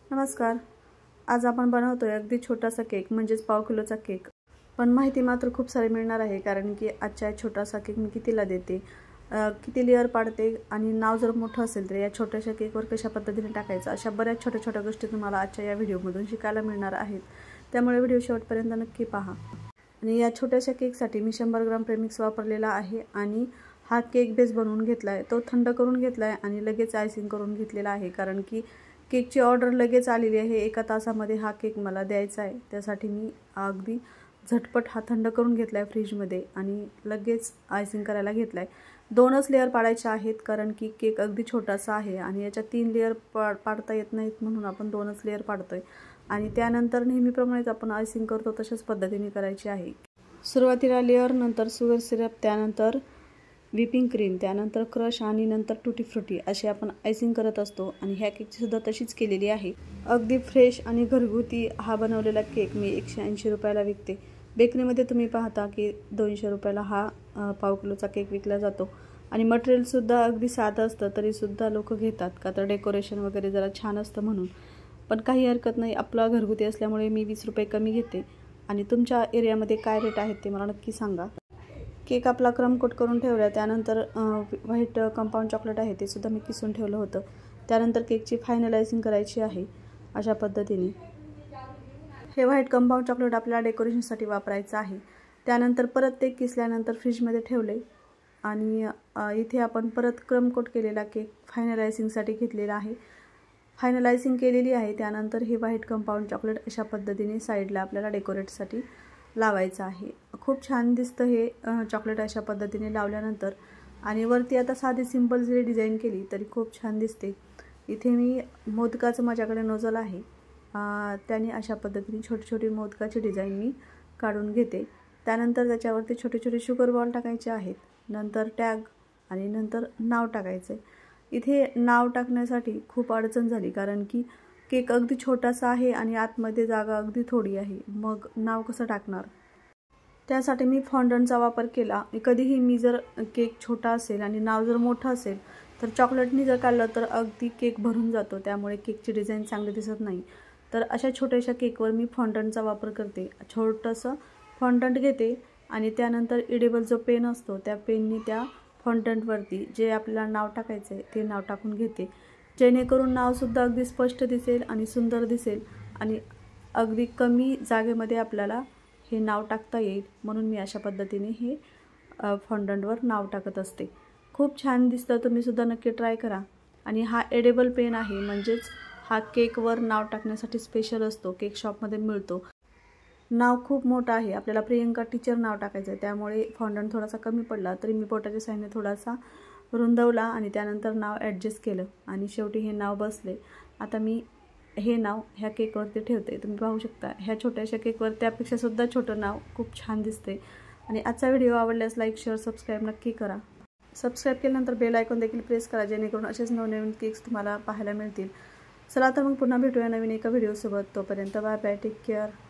नमस्कार. आज आपण बनवतोय अगदी छोटासा केक म्हणजेच पाव किलोचा केक. पण माहिती मात्र खूप सारी मिळणार आहे कारण की आजचा छोटासा केक मी कितीला देते, किती लेयर पाडते आणि नाव जर मोठं असेल तर या छोट्याशा केकवर कशा पद्धतीने टाकायचं अशा बऱ्याच छोट्या छोट्या गोष्टी तुम्हाला आजच्या या व्हिडिओमधून शिकायला मिळणार आहेत. त्यामुळे व्हिडिओ शेवटपर्यंत नक्की पहा. आणि या छोट्याशा केकसाठी मी 100 ग्राम प्रेमिक्स वापरलेला आहे आणि हा केक बेस बनवून घेतला आहे. तो थंड करून घेतला आहे आणि लगेच आयसिंग करून घेतलेला आहे कारण की केकची ऑर्डर लगेच आलेली आहे. 1 तासामध्ये हा केक मला द्यायचा आहे. त्यासाठी मी अगदी झटपट हा थंड करून घेतला आहे फ्रीजमध्ये आणि लगेच आयसिंग करायला घेतला आहे. 2च लेयर पाडायचे आहेत कारण की केक अगदी छोटासा आहे आणि याच्या 3 लेयर पाडता येत नाहीत म्हणून आपण 2च लेयर पाडतोय. आणि त्यानंतर नेहमीप्रमाणेच आपण आयसिंग करतो तशाच पद्धतीने करायची आहे. सुरुवातीला लेयर, नंतर शुगर सिरप, त्यानंतर व्हिपिंग क्रीम, त्यानंतर क्रश आणि नंतर टुटी फ्रुटी असे आपण आयसिंग करत असतो. आणि ह्या केकची सुद्धा तशीच केलेली आहे. अगदी फ्रेश आणि घरगुती हा बनवलेला केक मी 180 रुपयाला विकते. बेकरीमध्ये तुम्ही पाहता की 200 रुपयाला हा पाव किलोचा केक विकला जातो. आणि मटेरियलसुद्धा अगदी साधं असतं तरीसुद्धा लोक घेतात का तर डेकोरेशन वगैरे जरा छान असतं म्हणून. पण काही हरकत नाही, आपला घरगुती असल्यामुळे मी 20 रुपये कमी घेते. आणि तुमच्या एरियामध्ये काय रेट आहेत ते मला नक्की सांगा. केक आपला क्रम कोट करून ठेवला. त्यानंतर व्हाईट कंपाऊंड चॉकलेट आहे ते सुद्धा मी किसून ठेवलं होतं. त्यानंतर केकची फायनल आयसिंग करायची आहे अशा पद्धतीने. हे व्हाईट कंपाऊंड चॉकलेट आपल्याला डेकोरेशनसाठी वापरायचं आहे. त्यानंतर परत ते किसल्यानंतर फ्रीजमध्ये ठेवले आणि इथे आपण परत क्रम कोट केलेला केक फायनल आयसिंगसाठी घेतलेला आहे. फायनल आयसिंग केलेली आहे. त्यानंतर हे व्हाईट कंपाऊंड चॉकलेट अशा पद्धतीने साईडला आपल्याला डेकोरेटसाठी लावायचं आहे. खूप छान दिसतं हे चॉकलेट अशा पद्धतीने लावल्यानंतर. आणि वरती आता साधी सिंपल जरी डिझाईन केली तरी खूप छान दिसते. इथे मी मोदकाचं माझ्याकडे नोझल आहे, त्याने अशा पद्धतीने छोटी छोटी मोदकाची डिझाईन मी काढून घेते. त्यानंतर त्याच्यावरती छोटे छोटे शुगर बॉल टाकायचे आहेत, नंतर टॅग आणि नंतर नाव टाकायचं आहे. इथे नाव टाकण्यासाठी खूप अडचण झाली कारण की केक अगदी छोटासा आहे आणि आतमध्ये जागा अगदी थोडी आहे. मग नाव कसं टाकणार? त्यासाठी मी फॉन्डंटचा वापर केला. कधीही मी जर केक छोटा असेल आणि नाव जर मोठं असेल तर चॉकलेटनी जर काढलं तर अगदी केक भरून जातो, त्यामुळे केकची डिझाईन चांगली दिसत नाही. तर अशा छोट्याशा केकवर मी फॉन्डंटचा वापर करते. छोटंसं फॉन्डंट घेते आणि त्यानंतर इडेबल जो पेन असतो त्या पेननी त्या फॉन्डंटवरती जे आपल्याला नाव टाकायचं आहे ते नाव टाकून घेते, जेणेकरून नावसुद्धा अगदी स्पष्ट दिसेल आणि सुंदर दिसेल आणि अगदी कमी जागेमध्ये आपल्याला हे नाव टाकता येईल. म्हणून मी अशा पद्धतीने हे फॉन्डंटवर नाव टाकत असते. खूप छान दिसतं, तुम्हीसुद्धा नक्की ट्राय करा. आणि हा एडेबल पेन आहे म्हणजेच हा केकवर नाव टाकण्यासाठी स्पेशल असतो, केक शॉपमध्ये मिळतो. नाव खूप मोठं आहे, आपल्याला प्रियंका टीचर नाव टाकायचं आहे, त्यामुळे फॉन्डंट थोडासा कमी पडला तरी मी बोटाच्या साहाय्याने थोडासा रुंदवला आणि त्यानंतर नाव ॲडजस्ट केलं आणि शेवटी हे नाव बसले. आता मी हे नाव ह्या केकवरती ठेवते. तुम्ही पाहू शकता ह्या छोट्याशा केकवर त्यापेक्षासुद्धा छोटं नाव खूप छान दिसते. आणि आजचा व्हिडिओ आवडल्यास लाईक, शेअर, सबस्क्राईब नक्की करा. सबस्क्राईब केल्यानंतर बेल आयकॉन देखील प्रेस करा, जेणेकरून असेच नवनवीन केक्स तुम्हाला पाहायला मिळतील. चला तर मग पुन्हा भेटूया नवीन एका व्हिडिओसोबत. तोपर्यंत बाय बाय, टेक केअर.